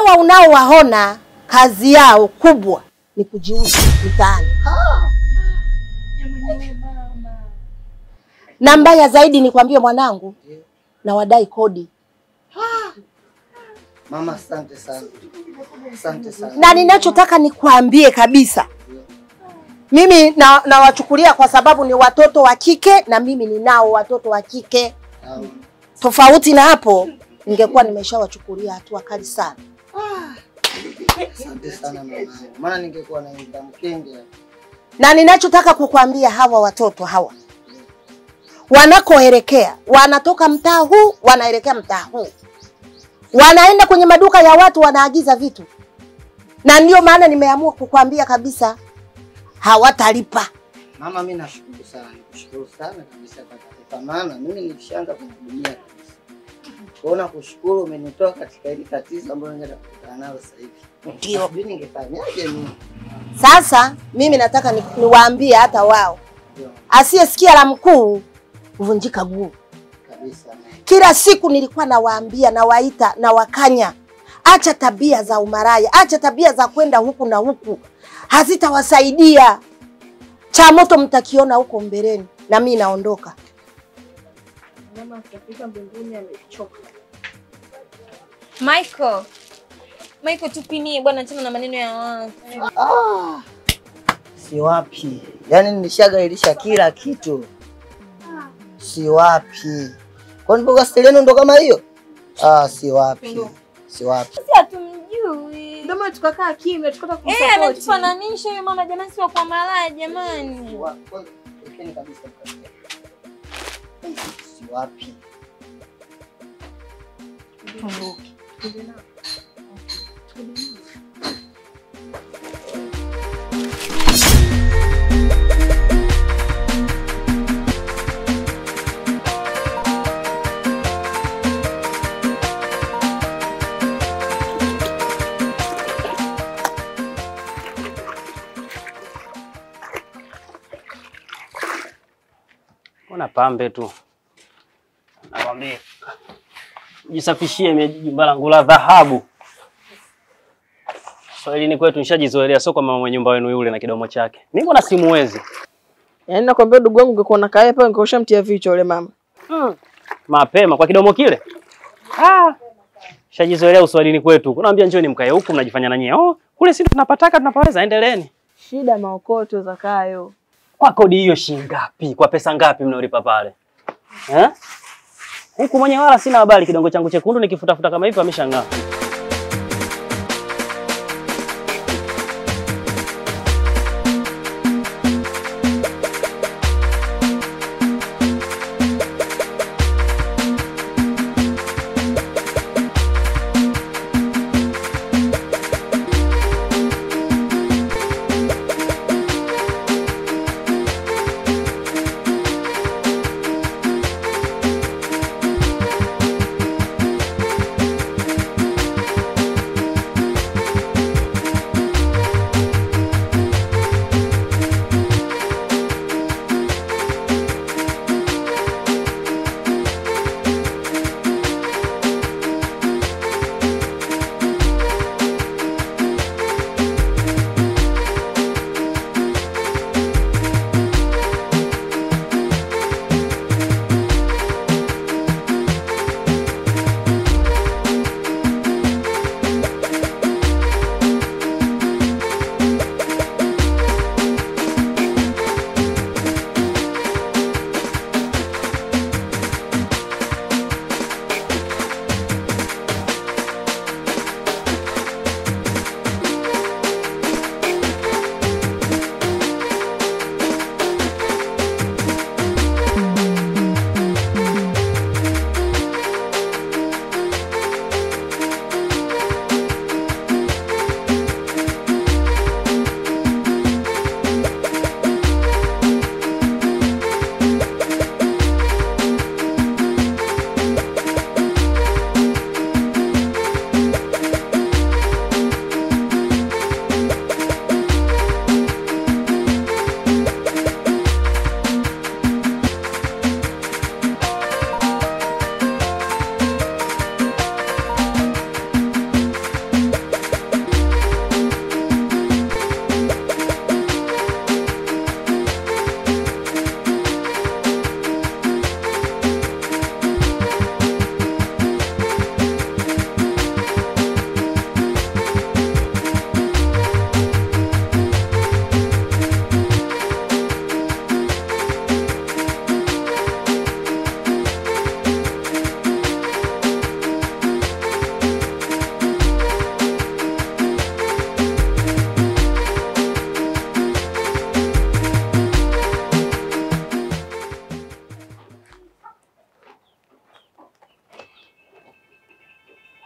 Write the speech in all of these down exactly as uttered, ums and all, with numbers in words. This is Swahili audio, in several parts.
hawa unaowaona kazi yao kubwa ni kujiuza mtaani. Na mbaya zaidi ni kwambie mwanangu, na wadai kodi. Mama, asante sana. Asante sana. Na ninachotaka nikwambie kabisa, mimi na nawachukulia kwa sababu ni watoto wa kike na mimi ninao watoto wa kike. Tofauti na hapo ningekuwa nimeshawachukulia hatua kali sana. Asante sana mama. Maana ningekuwa na nidhamu kenge. Na ninachotaka kukuambia, hawa watoto hawa wanakoelekea, wanatoka mtaa huu wanaelekea mtaa huu. Wanaenda kwenye maduka ya watu wanaagiza vitu. Na ndio maana nimeamua kukuambia kabisa hawatalipa. Mama, mimi nashukuru sana. Nikushukuru sana kabisa kwa taarifa, maana mimi nilishaanza kuhudumia kabisa. Kuona kushukuru umenitoa katika hili tatizo ambalo ningeenda kukutana nalo sasa hivi. Ndio mimi ningefanyaje mimi? Sasa mimi nataka ni, niwaambie hata wao. Asiyesikia la mkuu huvunjika guu. Kabisa. Kila siku nilikuwa nawaambia, nawaita, na wakanya, acha tabia za umaraya, acha tabia za kwenda huku na huku. Hazitawasaidia. Cha moto mtakiona huko mbeleni, na mimi naondoka. Mama akifika mbinguni amechoka. Michael. Michael, tupinie bwana, tena na maneno ya watu. Ah. Si wapi. Yaani nilishagairisha kila kitu. Si wapi. Kwani mboga steleno ndo kama hiyo? Ah, si wapi. Si wapi. Sisi hatumjui. Ndio maana tukakaa kimya, tukataka kumsapoti. Eh, anatufananisha yule mama jamani, si wa kwa malaya jamani. Si wapi. Kabisa. Si wapi. Tunduki. Ona pambe tu. Nakwambia. Jisafishie jumba langu la dhahabu. Swahilini kwetu nishajizoelea, sio kwa mama mwenye nyumba wenu yule na kidomo chake. Mimi mbona simuwezi? Yaani nakwambia ndugu wangu ungekuwa na kae hapa ungekosha mtia vichwa yule mama. Hmm. Mapema kwa kidomo kile. Ah. Nishajizoelea uswahilini kwetu. Unaambia njoo ni mkae huku mnajifanya na nyie. Oh, kule sisi tunapataka tunapaweza, endeleeni. Shida maokoto za kayo. Kwa kodi hiyo shilingi ngapi? Kwa pesa ngapi mnaolipa pale? Eh? Huku mwenye wala sina habari, kidongo changu chekundu nikifutafuta kama hivi ameshang'aa.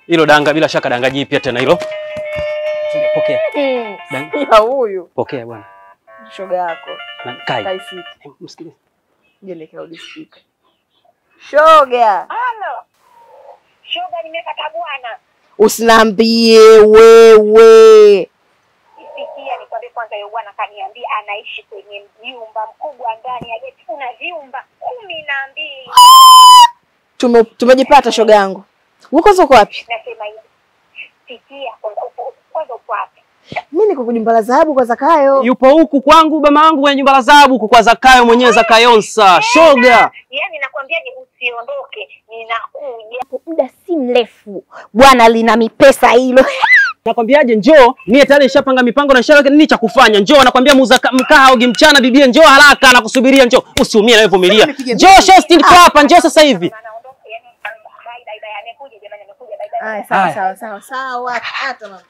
Hilo danga bila shaka danga jipya tena hilo. Pokea. Danga huyu. Pokea bwana. Shoga yako. Na kai. Kai siti. Msikilize. Je, nikarudi speaker. Shoga. Halo. Shoga nimepata bwana. Usiniambie wewe. Isikia nikwambie kwanza yule bwana kaniambia anaishi kwenye nyumba mkubwa ndani ya geti kuna vyumba kumi na mbili. Tume tumejipata shoga yangu. Uko zako wapi? Nasema hivi. Sikia kwanza upo kwanza upo wapi? Mimi niko kwenye nyumba la dhahabu kwa Zakayo. Yupo huku kwangu mama yangu kwenye nyumba la dhahabu huku kwa Zakayo mwenyewe Zakayonsa. Shoga. Yaani nakwambiaje usiondoke ninakuja. Muda si mrefu. Bwana lina mipesa hilo. Nakwambiaje njoo, mimi tayari nishapanga mipango na nishaweka nini cha kufanya. Njoo nakwambia muuza mkaa au mchana bibie njoo haraka na kusubiria njoo. Usiumie na wewe vumilia. Njoo Shostin kwa hapa njoo sasa hivi. Ah, sawa sawa sawa sawa. Hata mama.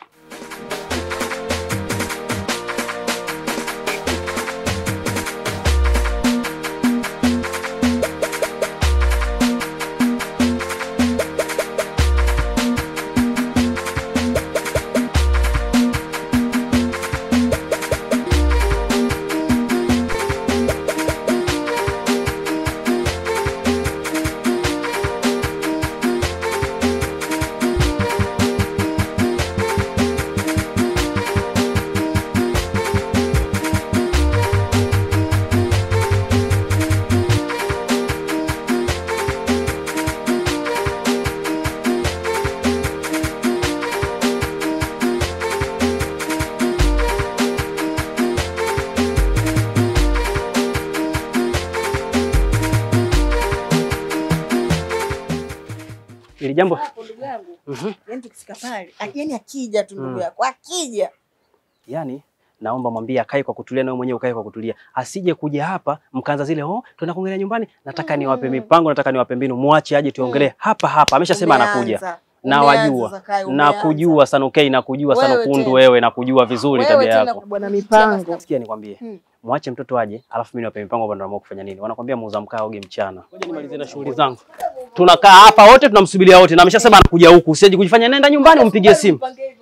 Ili jambo. Hapo ndugu yangu. Mhm. Yaani tukifika pale, yaani akija tu ndugu yako, akija. Yaani naomba mwambie akae kwa kutulia na wewe mwenyewe ukae kwa kutulia. Asije kuja hapa mkaanza zile oh tunaenda kuongelea nyumbani, nataka niwape mipango, nataka niwape mbinu, muache aje tuongelee hapa hapa. Ameshasema anakuja. Na wajua. Na kujua sana okay na kujua sana kundu wewe na kujua vizuri tabia yako. Wewe tena bwana mipango. Sikia nikwambie. Muache mtoto aje, alafu mimi niwape mipango bado naamua kufanya nini. Wanakuambia muuza mkaa oge mchana. Ngoja nimalizie na shughuli zangu. Tunakaa hapa wote tunamsubiria wote na ameshasema anakuja huku. Usije kujifanya nenda nyumbani umpigie simu.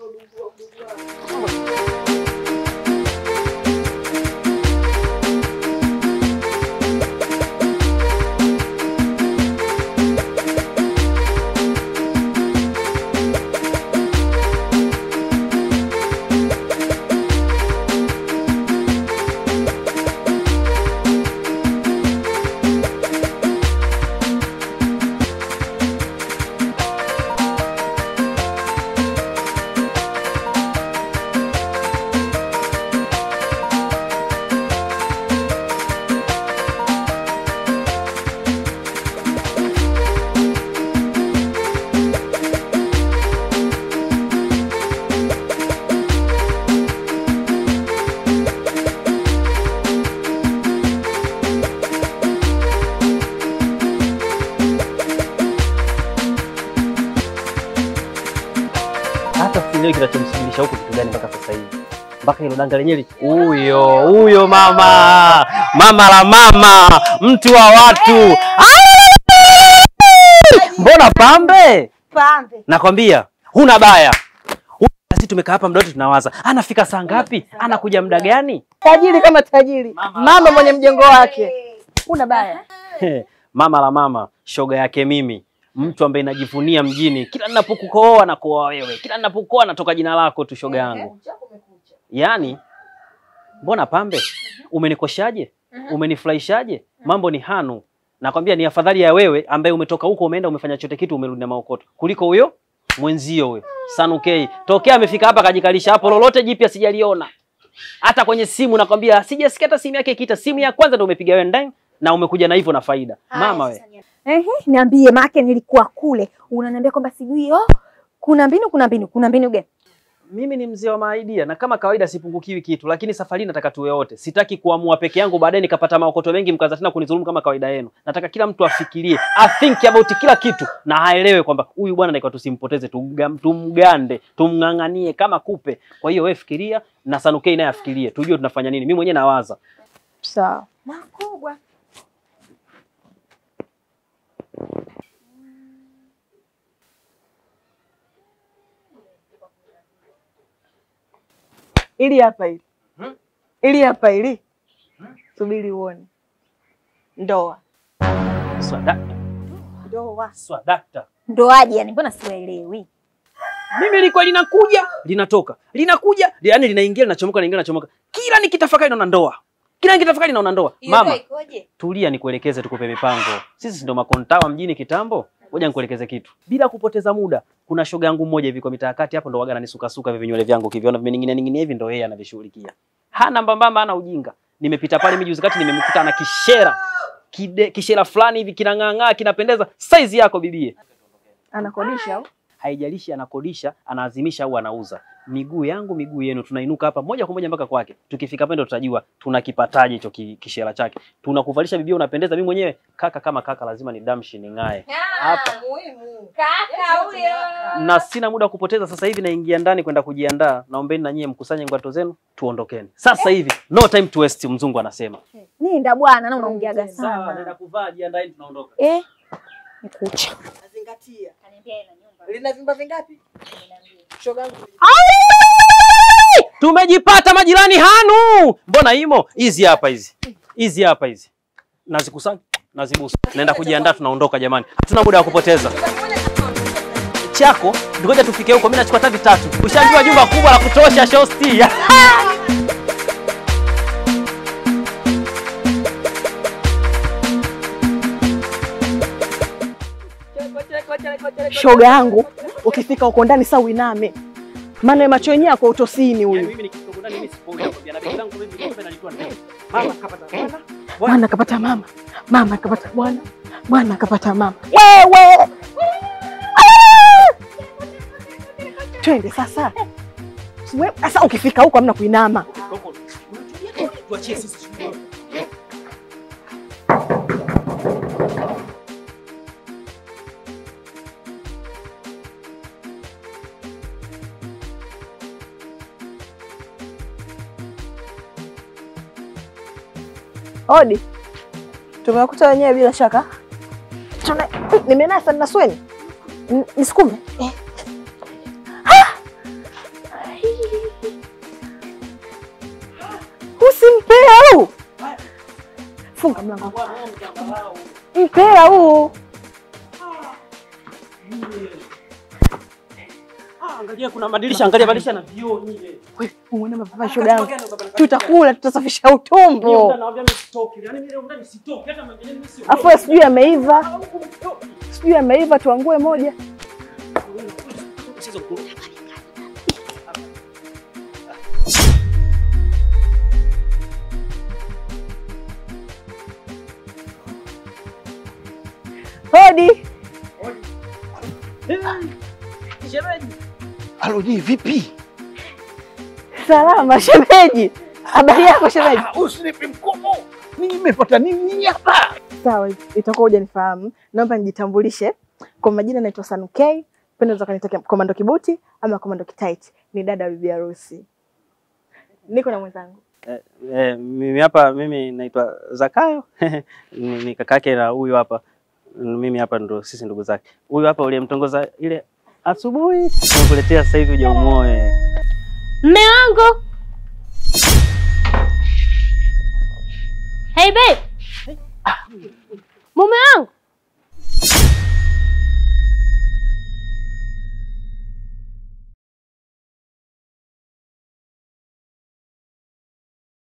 Leo kinachomsibilisha huko kitu gani mpaka sasa hivi? Mpaka hilo danga lenyewe huyo, huyo mama. Mama la mama, mtu wa watu. Mbona pambe? Pambe. Nakwambia, huna baya. Sisi tumekaa hapa muda wote tunawaza, anafika saa ngapi? Anakuja muda gani? Tajiri kama tajiri. Mama, mama mwenye mjengo wake. Huna baya. Mama la mama, shoga yake mimi. Mtu ambaye najivunia mjini. Kila ninapokukoa na kuoa wewe. Kila ninapokuoa natoka jina lako tu shoga yangu. Yaani mbona pambe? Umenikoshaje? Umenifurahishaje? Mambo ni hanu. Nakwambia ni afadhali ya wewe ambaye umetoka huko umeenda umefanya chote kitu umerudi na maokoto. Kuliko huyo mwenzio huyo. Sanukei. Tokea amefika hapa kajikalisha hapo lolote jipya sijaliona. Hata kwenye simu nakwambia sijasikia hata simu yake ikiita. Simu ya kwanza ndio umepiga wewe ndani na umekuja na hivyo na faida. Mama wewe. Ehe, niambie maana nilikuwa kule. Unaniambia kwamba sijui oh kuna mbinu kuna mbinu kuna mbinu gani? Mimi ni mzee wa maidia na kama kawaida sipungukiwi kitu, lakini safari nataka tuwe wote. Sitaki kuamua peke yangu baadaye nikapata maokoto mengi mkaanza tena kunidhulumu kama kawaida yenu. Nataka kila mtu afikirie, a think about kila kitu na aelewe kwamba huyu bwana ndio tusimpoteze, tumgande, tumnganganie kama kupe. Kwa hiyo wewe fikiria na Sanukei naye afikirie. Tujue tunafanya nini. Mimi mwenyewe nawaza. Sawa. Makubwa. Ili hapa hili. Hmm? Ili hapa hili. Hmm? Subiri uone. Ndoa. Swadakta. Ndoa. Swadakta. Ndoaje yani, mbona siwaelewi? Mimi liko linakuja, linatoka. Linakuja, yani linaingia, linachomoka, linaingia, linachomoka. Kila nikitafakari naona ndoa. Kila nikitafakari naona ndoa. Mama, tulia nikuelekeze, tukupe mipango. Sisi ndio makontawa mjini kitambo. Ngoja nikuelekeze kitu. Bila kupoteza muda, kuna shoga yangu mmoja hivi kwa mitaa kati hapo ndo waga ananisuka suka hivi vinywele vyangu kiviona vimeningine ningine hivi ndo yeye anavishughulikia. Hana mbambamba, hana ujinga. Nimepita pale mimi juzi kati nimemkuta na kishera. Kide, kishera fulani hivi kinang'ang'aa, kinapendeza. Size yako bibie. Anakodisha au? Haijalishi anakodisha, anaazimisha au anauza. Miguu yangu miguu yenu, tunainuka hapa moja kwa moja mpaka kwake. Tukifika pale ndo tutajua tunakipataje hicho kishela chake. Tunakuvalisha bibia, unapendeza. Mimi mwenyewe kaka kama kaka lazima ni damshi ning'ae. Hapa Muhimu. Kaka huyo. Na sina muda kupoteza sasa hivi, naingia ndani kwenda kujiandaa. Naombeni na nyie mkusanye ngwato zenu tuondokeni. Sasa hivi no time to waste, mzungu anasema. Nenda bwana, na unaongeaga Sawa, sana. naenda kuvaa, jiandaeni tunaondoka. Eh? Nikucha. Nazingatia. Kaniambia ina nyumba. Lina vyumba vingapi? Shoga yangu. Tumejipata majirani hanu. Mbona imo? Hizi hapa hizi. Hizi hapa hizi. Nazikusanya, nazibusu. Naenda kujiandaa tunaondoka jamani. Hatuna muda wa kupoteza. Chako, ngoja tufike huko. Mimi nachukua hata vitatu. Ushajua jumba kubwa la kutosha shosti. Shoga yangu, ukifika huko ndani saa uiname. Maana macho yenyewe yako utosini huyu. Mimi nikitoka ndani mimi sipoongea kwa bibi zangu hivi ndio nalitoa ndani. Mama kapata bwana. Bwana kapata mama. Mama kapata bwana. Bwana kapata mama. Wewe. Twende sasa. Wewe sasa ukifika huko hamna kuinama. Tuachie sisi. Odi. Tumewakuta wenyewe bila shaka. Tuna nimenasa na sweni. Nisukume. Eh. Usimpea huu. Funga mlango. Mpea huu. Angalia kuna madirisha, angalia madirisha na vioo nyinyi. Wewe uone mapapa shoga yangu. Tutakula, tutasafisha utumbo. Afu sijui ameiva. Sijui ameiva, tuangue moja. Hodi. Shemeji. Halo ji, vipi? Salama shemeji. Habari yako shemeji? Usinipe mkono. Mimi nimepata nini hapa? Sawa, itakuwa hujanifahamu. Naomba nijitambulishe. Kwa majina naitwa Sanukei. Penda unaweza kanita Komando Kibuti ama Komando Kitaiti. Ni dada wa bibi harusi. Niko na mwenzangu. Eh, eh, mimi hapa mimi naitwa Zakayo. Ni kakake na huyu hapa. Mimi hapa ndo sisi ndugu zake. Huyu hapa uliyemtongoza ile asubuhi nakuletea sasa hivi uje umoe. Mme wangu. Hey babe. Mume wangu.